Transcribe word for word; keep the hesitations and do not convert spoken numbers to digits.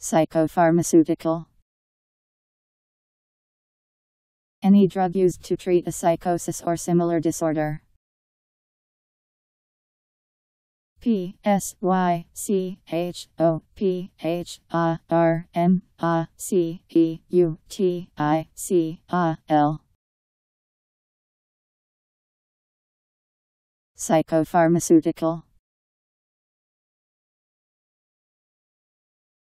Psychopharmaceutical. Any drug used to treat a psychosis or similar disorder. P S Y C H O P H A R M A C E U T I C A L. Psychopharmaceutical.